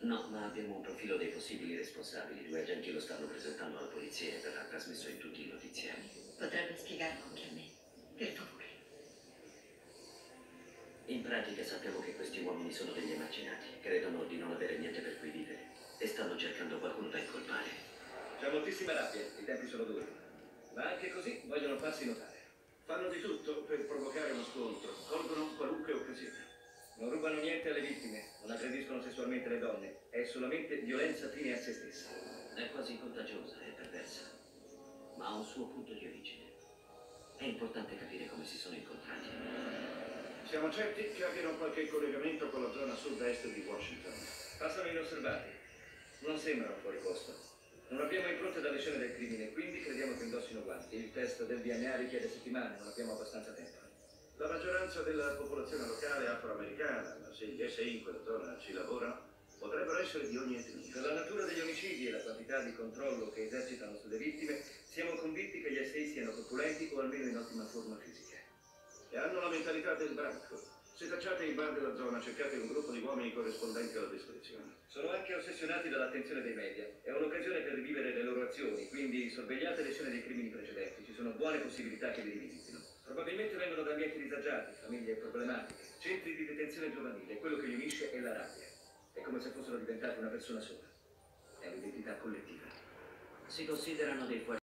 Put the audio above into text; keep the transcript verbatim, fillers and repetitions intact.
No, ma abbiamo un profilo dei possibili responsabili. Due agenti lo stanno presentando alla polizia e verrà trasmesso in tutti i notiziari. Potrebbe spiegarlo anche a me, per favore. In pratica sappiamo che questi uomini sono degli emarginati, credono di non avere niente per cui vivere e stanno cercando qualcuno da incolpare. C'è moltissima rabbia, i tempi sono duri, ma anche così vogliono farsi notare. Fanno di tutto per provocare uno scontro, colgono qualunque occasione. Non rubano niente alle vittime, non aggrediscono sessualmente le donne, è solamente violenza fine a se stessa. È quasi contagiosa e perversa, ma ha un suo punto di origine. È importante capire come si sono incontrati. Siamo certi che abbiano qualche collegamento con la zona sud-est di Washington. Passano inosservati, non sembrano fuori posto. Non abbiamo impronte dalle scene del crimine, quindi crediamo che indossino guanti. Il test del D N A richiede settimane, non abbiamo abbastanza tempo. La maggioranza della popolazione locale è afroamericana, ma se gli S I in quella zona ci lavorano, potrebbero essere di ogni etnia. Per la natura degli omicidi e la quantità di controllo che esercitano sulle vittime, siamo convinti che gli S I siano corpulenti o almeno in ottima forma fisica. E hanno la mentalità del branco. Se cacciate i bar della zona, cercate un gruppo di uomini corrispondenti alla descrizione. Sono anche ossessionati dall'attenzione dei media. È un'occasione per rivivere le loro azioni, quindi sorvegliate le scene dei crimini precedenti. Ci sono buone possibilità che li rivisitino. Probabilmente vengono da ambienti disagiati, famiglie problematiche, centri di detenzione giovanile. Quello che li unisce è la rabbia. È come se fossero diventati una persona sola. È un'identità collettiva. Si considerano dei fuori